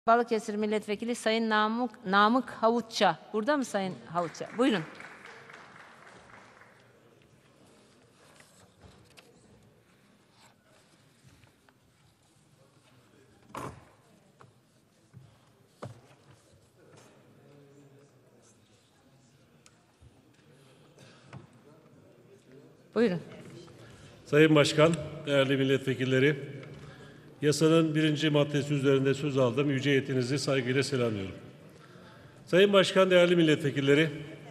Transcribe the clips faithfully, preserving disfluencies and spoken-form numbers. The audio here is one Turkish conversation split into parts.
Balıkesir Milletvekili Sayın Namık, Namık Havutça. Burada mı Sayın Havutça? Buyurun. Buyurun. Sayın Başkan, değerli milletvekilleri, yasanın birinci maddesi üzerinde söz aldım. Yüce yetinizi saygıyla selamlıyorum. Sayın Başkan, değerli milletvekilleri,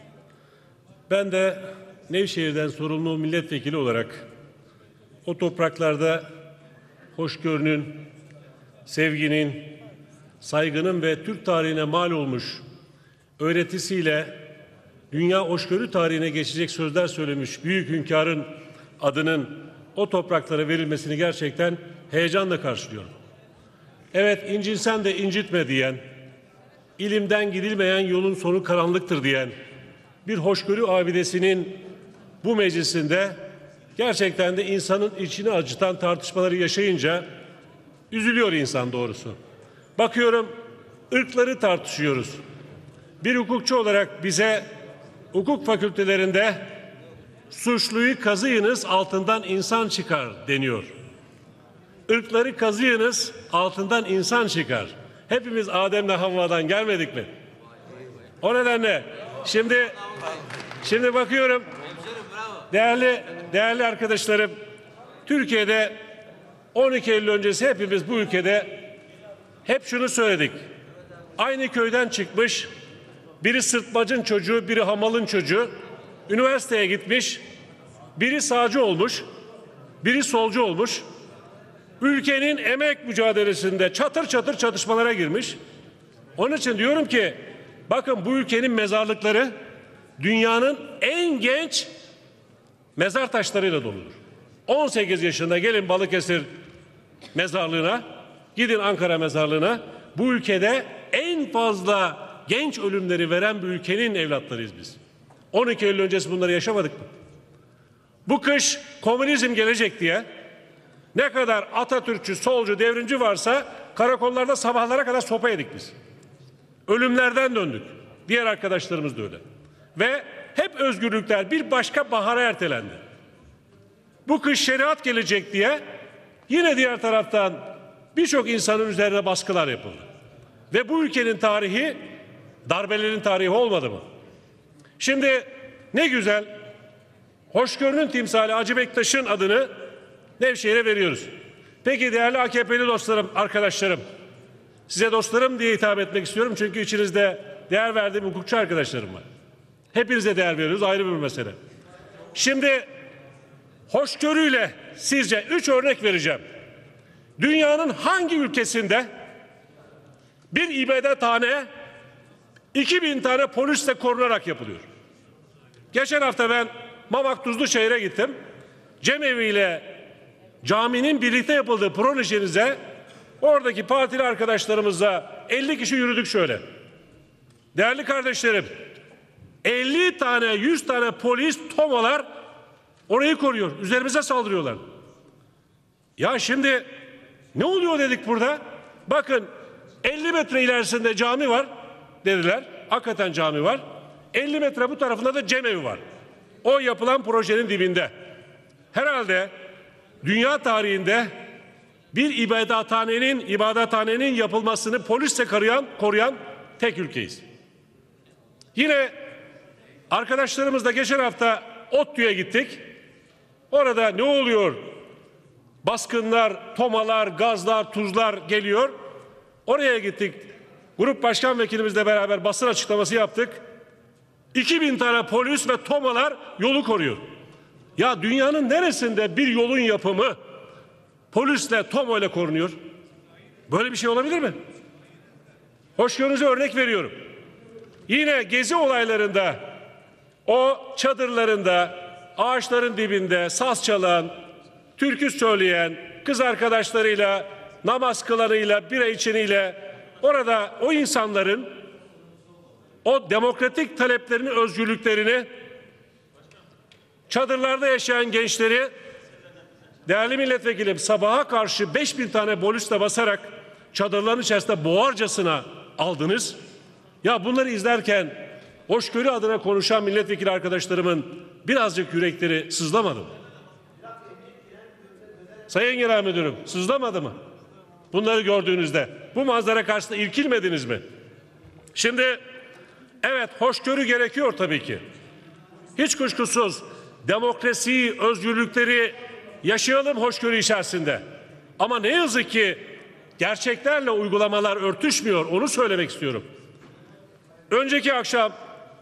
ben de Nevşehir'den sorumlu milletvekili olarak o topraklarda hoşgörünün, sevginin, saygının ve Türk tarihine mal olmuş öğretisiyle dünya hoşgörü tarihine geçecek sözler söylemiş büyük hünkârın adının o topraklara verilmesini gerçekten heyecanla karşılıyorum. Evet, incinsen de incitme diyen, ilimden gidilmeyen yolun sonu karanlıktır diyen bir hoşgörü abidesinin bu meclisinde gerçekten de insanın içini acıtan tartışmaları yaşayınca üzülüyor insan doğrusu. Bakıyorum, ırkları tartışıyoruz. Bir hukukçu olarak bize hukuk fakültelerinde suçluyu kazıyınız altından insan çıkar deniyor. Irkları kazıyınız altından insan çıkar. Hepimiz Adem'le Havva'dan gelmedik mi? O nedenle şimdi şimdi bakıyorum değerli değerli arkadaşlarım, Türkiye'de on iki Eylül öncesi hepimiz bu ülkede hep şunu söyledik. Aynı köyden çıkmış, biri sırtmacın çocuğu, biri hamalın çocuğu, üniversiteye gitmiş, biri sağcı olmuş, biri solcu olmuş, ülkenin emek mücadelesinde çatır çatır çatışmalara girmiş. Onun için diyorum ki, bakın bu ülkenin mezarlıkları dünyanın en genç mezar taşlarıyla doludur. on sekiz yaşında gelin Balıkesir mezarlığına, gidin Ankara mezarlığına, bu ülkede en fazla genç ölümleri veren bir ülkenin evlatlarıyız biz. on iki Eylül öncesi bunları yaşamadık mı? Bu kış komünizm gelecek diye ne kadar Atatürkçü, solcu, devrimci varsa karakollarda sabahlara kadar sopa yedik biz. Ölümlerden döndük. Diğer arkadaşlarımız da öyle. Ve hep özgürlükler bir başka bahara ertelendi. Bu kış şeriat gelecek diye yine diğer taraftan birçok insanın üzerine baskılar yapıldı. Ve bu ülkenin tarihi darbelerin tarihi olmadı mı? Şimdi ne güzel, hoşgörünün timsali Hacı Bektaş'ın adını Nevşehir'e veriyoruz. Peki değerli A K P'li dostlarım, arkadaşlarım, size dostlarım diye hitap etmek istiyorum çünkü içinizde değer verdiğim hukukçu arkadaşlarım var. Hepinize değer veriyoruz, ayrı bir mesele. Şimdi hoşgörüyle sizce üç örnek vereceğim. Dünyanın hangi ülkesinde bir ibadethane iki bin tane polisle korunarak yapılıyor? Geçen hafta ben Mamak Tuzluçayır'a gittim. Cemevi ile caminin birlikte yapıldığı projenize oradaki partili arkadaşlarımızla elli kişi yürüdük şöyle. Değerli kardeşlerim, elli tane yüz tane polis tomalar orayı koruyor. Üzerimize saldırıyorlar. Ya şimdi ne oluyor dedik burada? Bakın elli metre ilerisinde cami var dediler. Hakikaten cami var. elli metre bu tarafında da cemevi var. O yapılan projenin dibinde. Herhalde dünya tarihinde bir ibadethanenin ibadethanenin yapılmasını polisle koruyan, koruyan tek ülkeyiz. Yine arkadaşlarımızla geçen hafta ODTÜ'ye gittik. Orada ne oluyor? Baskınlar, tomalar, gazlar, tuzlar geliyor. Oraya gittik. Grup başkan vekilimizle beraber basın açıklaması yaptık. iki bin tane polis ve tomalar yolu koruyor. Ya dünyanın neresinde bir yolun yapımı polisle, tomayla korunuyor? Böyle bir şey olabilir mi? Hoşgörünüze örnek veriyorum. Yine gezi olaylarında o çadırlarında, ağaçların dibinde saz çalan, türkü söyleyen, kız arkadaşlarıyla, namaz kılanıyla, bira içeniyle orada o insanların o demokratik taleplerini, özgürlüklerini, çadırlarda yaşayan gençleri, değerli milletvekilim, sabaha karşı beş bin tane polisle basarak çadırların içerisinde boğarcasına aldınız. Ya bunları izlerken hoşgörü adına konuşan milletvekili arkadaşlarımın birazcık yürekleri sızlamadı mı? Sayın Genel Müdürüm, sızlamadı mı? Bunları gördüğünüzde bu manzara karşısında irkilmediniz mi? Şimdi evet, hoşgörü gerekiyor tabii ki. Hiç kuşkusuz demokrasiyi, özgürlükleri yaşayalım hoşgörü içerisinde. Ama ne yazık ki gerçeklerle uygulamalar örtüşmüyor, onu söylemek istiyorum. Önceki akşam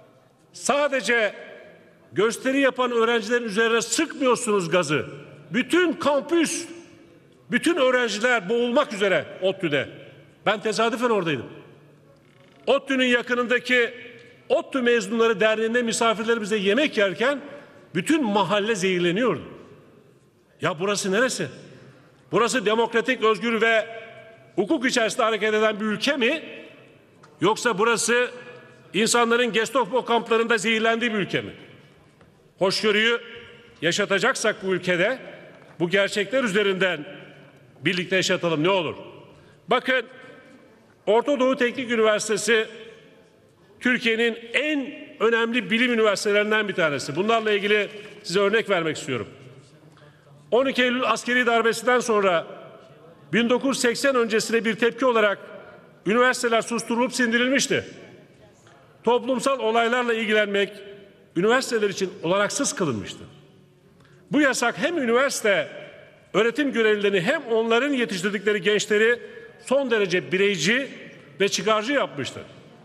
sadece gösteri yapan öğrencilerin üzerine sıkmıyorsunuz gazı. Bütün kampüs, bütün öğrenciler boğulmak üzere ODTÜ'de. Ben tesadüfen oradaydım. ODTÜ'nün yakınındaki ODTÜ Mezunları Derneği'nde misafirlerimize yemek yerken bütün mahalle zehirleniyordu. Ya burası neresi? Burası demokratik, özgür ve hukuk içerisinde hareket eden bir ülke mi? Yoksa burası insanların Gestapo kamplarında zehirlendiği bir ülke mi? Hoşgörüyü yaşatacaksak bu ülkede bu gerçekler üzerinden birlikte yaşatalım, ne olur. Bakın, Orta Doğu Teknik Üniversitesi Türkiye'nin en önemli bilim üniversitelerinden bir tanesi. Bunlarla ilgili size örnek vermek istiyorum. on iki Eylül askeri darbesinden sonra bin dokuz yüz seksen öncesine bir tepki olarak üniversiteler susturulup sindirilmişti. Toplumsal olaylarla ilgilenmek üniversiteler için olanaksız kılınmıştı. Bu yasak hem üniversite öğretim görevlilerini hem onların yetiştirdikleri gençleri son derece bireyci ve çıkarcı yapmıştı.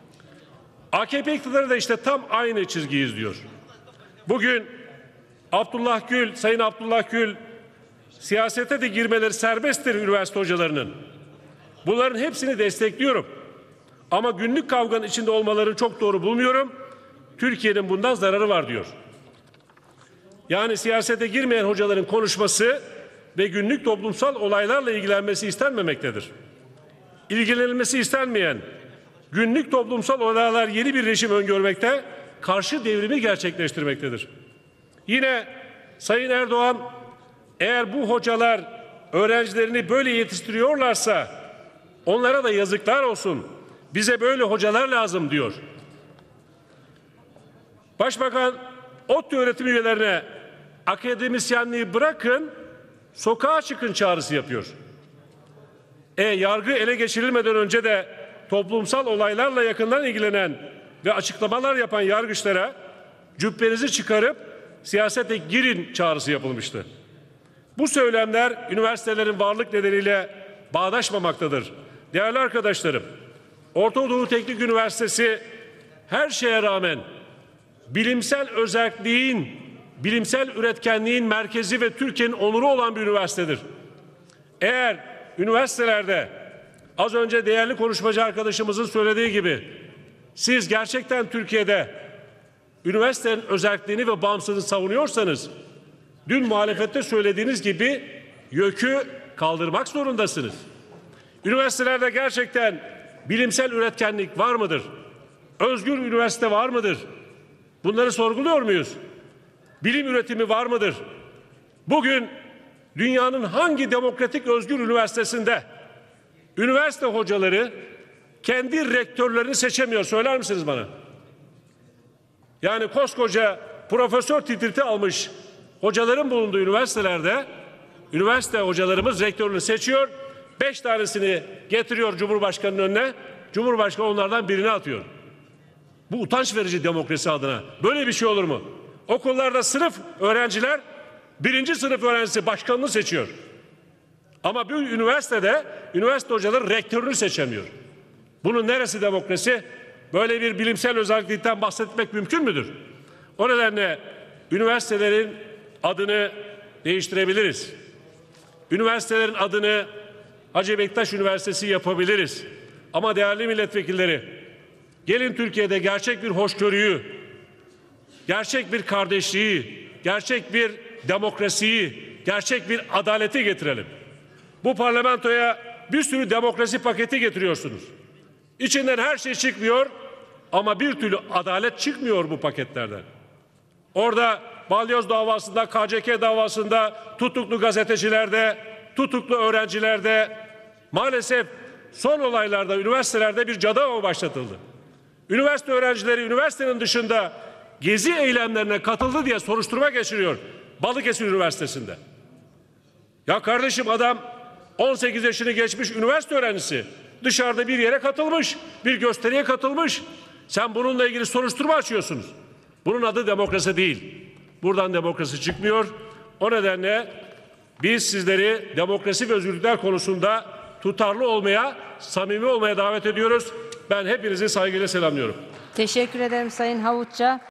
A K P iktidarı da işte tam aynı çizgiyi izliyor. Bugün Abdullah Gül, Sayın Abdullah Gül, siyasete de girmeleri serbesttir üniversite hocalarının. Bunların hepsini destekliyorum. Ama günlük kavganın içinde olmalarını çok doğru bulmuyorum. Türkiye'nin bundan zararı var diyor. Yani siyasete girmeyen hocaların konuşması ve günlük toplumsal olaylarla ilgilenmesi istenmemektedir. İlgilenilmesi istenmeyen günlük toplumsal olaylar yeni bir rejim öngörmekte, karşı devrimi gerçekleştirmektedir. Yine Sayın Erdoğan, eğer bu hocalar öğrencilerini böyle yetiştiriyorlarsa onlara da yazıklar olsun, bize böyle hocalar lazım diyor. Başbakan ODTÜ öğretim üyelerine akademisyenliği bırakın, sokağa çıkın çağrısı yapıyor. E yargı ele geçirilmeden önce de toplumsal olaylarla yakından ilgilenen ve açıklamalar yapan yargıçlara cübbenizi çıkarıp siyasete girin çağrısı yapılmıştı. Bu söylemler üniversitelerin varlık nedeniyle bağdaşmamaktadır. Değerli arkadaşlarım, Orta Doğu Teknik Üniversitesi her şeye rağmen bilimsel özelliğin, bilimsel üretkenliğin merkezi ve Türkiye'nin onuru olan bir üniversitedir. Eğer üniversitelerde az önce değerli konuşmacı arkadaşımızın söylediği gibi siz gerçekten Türkiye'de üniversitenin özelliğini ve bağımsızlığını savunuyorsanız dün muhalefette söylediğiniz gibi YÖK'ü kaldırmak zorundasınız. Üniversitelerde gerçekten bilimsel üretkenlik var mıdır? Özgür üniversite var mıdır? Bunları sorguluyor muyuz? Bilim üretimi var mıdır? Bugün dünyanın hangi demokratik özgür üniversitesinde üniversite hocaları kendi rektörlerini seçemiyor? Söyler misiniz bana? Yani koskoca profesör titriti almış hocaların bulunduğu üniversitelerde üniversite hocalarımız rektörünü seçiyor. Beş tanesini getiriyor Cumhurbaşkanı'nın önüne. Cumhurbaşkanı onlardan birini atıyor. Bu utanç verici demokrasi adına. Böyle bir şey olur mu? Okullarda sınıf öğrenciler birinci sınıf öğrencisi başkanını seçiyor. Ama bir üniversitede üniversite hocaları rektörünü seçemiyor. Bunun neresi demokrasi? Böyle bir bilimsel özellikten bahsetmek mümkün müdür? O nedenle üniversitelerin adını değiştirebiliriz. Üniversitelerin adını Hacı Bektaş Üniversitesi yapabiliriz. Ama değerli milletvekilleri, gelin Türkiye'de gerçek bir hoşgörüyü, gerçek bir kardeşliği, gerçek bir demokrasiyi, gerçek bir adaleti getirelim. Bu parlamentoya bir sürü demokrasi paketi getiriyorsunuz. İçinden her şey çıkmıyor ama bir türlü adalet çıkmıyor bu paketlerden. Orada Balyoz davasında, K C K davasında, tutuklu gazetecilerde, tutuklu öğrencilerde maalesef son olaylarda üniversitelerde bir cadı avı başlatıldı. Üniversite öğrencileri üniversitenin dışında gezi eylemlerine katıldı diye soruşturma geçiriyor Balıkesir Üniversitesi'nde. Ya kardeşim, adam on sekiz yaşını geçmiş üniversite öğrencisi. Dışarıda bir yere katılmış, bir gösteriye katılmış. Sen bununla ilgili soruşturma açıyorsunuz. Bunun adı demokrasi değil. Buradan demokrasi çıkmıyor. O nedenle biz sizleri demokrasi ve özgürlükler konusunda tutarlı olmaya, samimi olmaya davet ediyoruz. Ben hepinizi saygıyla selamlıyorum. Teşekkür ederim Sayın Havutça.